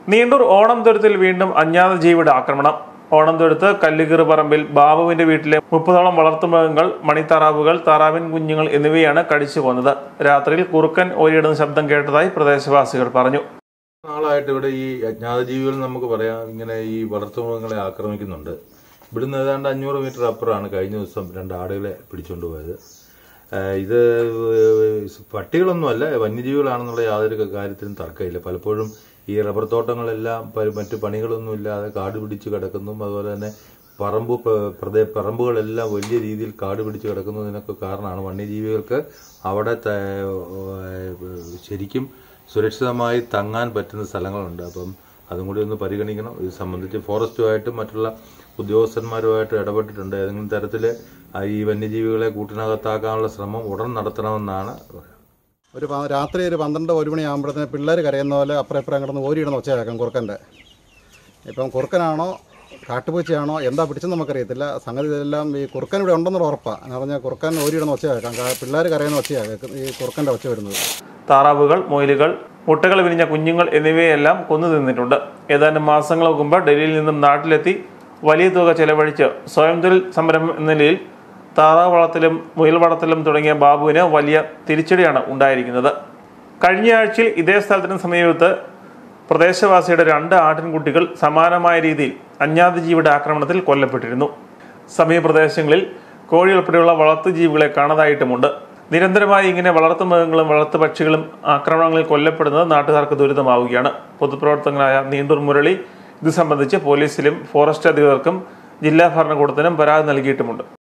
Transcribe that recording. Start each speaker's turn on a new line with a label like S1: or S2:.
S1: നീണ്ടൂർ ഓണംതുരുത്തിൽ വീണ്ടും അജ്ഞാത ജീവിയുടെ ആക്രമണം. ഓണംതുരുത്ത് കല്ലുകീറ് പറമ്പിൽ ബാബുവിന്റെ വീട്ടിലെ 30ഓളം വളർത്തുമൃഗങ്ങൾ, മണിത്താറാവുകൾ, താറാവിൻ കുഞ്ഞുങ്ങൾ എന്നിവയാണ് കടിച്ചു കൊന്നത്. രാത്രിയിൽ കുറുക്കൻ ഓരിയിടുന്ന ശബ്ദം കേട്ടതായി പ്രദേശവാസികൾ പറഞ്ഞു.
S2: നാളായിട്ട് ഇവിടെ ഈ അജ്ഞാത ജീവികൾ നമുക്ക് പറയാം ഇങ്ങനെ ഈ വളർത്തുമൃഗങ്ങളെ ആക്രമിക്കുന്നുണ്ട്. ഇവിടുന്ന് ഏതാണ്ട് 500 മീറ്റർ അപ്പുറമാണ് കഴിഞ്ഞ ദിവസം 2 ആടുകളെ പിടിച്ചുകൊണ്ട് പോയത്. ഇത് പട്ടികളൊന്നുമല്ല, വന്യജീവികളാണെന്നുള്ള യാതൊരു കാര്യത്തിനും തർക്കമില്ല. പലപ്പോഴും ഈ റബ്ബർ തോട്ടങ്ങളെല്ലാം മറ്റു പണികളൊന്നുമില്ലാതെ കാട് പിടിച്ച് കിടക്കുന്നു. അതുപോലെ തന്നെ പറമ്പുകളെല്ലാം വലിയ രീതിയിൽ കാട് പിടിച്ച് കിടക്കുന്നതിനൊക്കെ കാരണമാണ് വന്യജീവികൾക്ക് അവിടെ ശരിക്കും സുരക്ഷിതമായി തങ്ങാൻ പറ്റുന്ന സ്ഥലങ്ങളുണ്ട്. അപ്പം അതും കൂടി ഒന്ന് പരിഗണിക്കണം. ഇത് സംബന്ധിച്ച് ഫോറസ്റ്റുമായിട്ടും മറ്റുള്ള ഉദ്യോഗസ്ഥന്മാരുമായിട്ട് ഇടപെട്ടിട്ടുണ്ട്. ഏതെങ്കിലും തരത്തിൽ ഈ വന്യജീവികളെ കൂട്ടിനകത്താക്കാനുള്ള ശ്രമം ഉടൻ നടത്തണമെന്നാണ്.
S3: രാത്രി ഒരു 12-1 മണിയാകുമ്പോഴത്തേന് പിള്ളേർ കരയുന്ന പോലെ അപ്പുറം കിടന്ന് ഓരിയിടുന്ന ഒച്ചയാക്കാം കുറുക്കൻ്റെ. ഇപ്പം കുറുക്കനാണോ കാട്ടുപൂച്ചയാണോ എന്താ പിടിച്ചെന്ന് നമുക്കറിയത്തില്ല. സംഗതി ഇതെല്ലാം ഈ കുറുക്കൻ ഇവിടെ ഉണ്ടെന്നുള്ള ഉറപ്പാണ്. എന്ന് പറഞ്ഞാൽ കുറുക്കൻ ഓരിയിടുന്ന ഒച്ചയാക്കാം, പിള്ളേർ കരയുന്ന ഒച്ചയാക്കാം ഈ കുറുക്കൻ്റെ ഒച്ച വരുന്നത്.
S1: താറാവുകൾ, മുയലുകൾ, മുട്ടകൾ വിരിഞ്ഞ കുഞ്ഞുങ്ങൾ എന്നിവയെല്ലാം കൊന്നു തിന്നിട്ടുണ്ട്. ഏതാനും മാസങ്ങൾക്ക് മുമ്പ് ഡൽഹിയിൽ നിന്നും നാട്ടിലെത്തി വലിയ തുക ചെലവഴിച്ച് സ്വയം തൊഴിൽ സംരംഭം എന്ന നിലയിൽ താറാവ് വളർത്തലും മുയൽ വളർത്തലും തുടങ്ങിയ ബാബുവിന് വലിയ തിരിച്ചടിയാണ് ഉണ്ടായിരിക്കുന്നത്. കഴിഞ്ഞ ആഴ്ചയിൽ ഇതേ സ്ഥലത്തിന് സമീപത്ത് പ്രദേശവാസിയുടെ 2 ആട്ടിൻകുട്ടികൾ സമാനമായ രീതിയിൽ അജ്ഞാത ജീവിയുടെ ആക്രമണത്തിൽ കൊല്ലപ്പെട്ടിരുന്നു. സമീപ പ്രദേശങ്ങളിൽ കോഴി ഉൾപ്പെടെയുള്ള വളർത്തുജീവികളെ കാണാതായിട്ടുമുണ്ട്. നിരന്തരമായി ഇങ്ങനെ വളർത്തുമൃഗങ്ങളും വളർത്തുപക്ഷികളും ആക്രമണങ്ങളിൽ കൊല്ലപ്പെടുന്നത് നാട്ടുകാർക്ക് ദുരിതമാവുകയാണ്. പൊതുപ്രവർത്തകനായ നീണ്ടൂർ മുരളി ഇത് സംബന്ധിച്ച് പോലീസിലും ഫോറസ്റ്റ് അധികൃതർക്കും ജില്ലാ ഭരണകൂടത്തിനും പരാതി നൽകിയിട്ടുമുണ്ട്.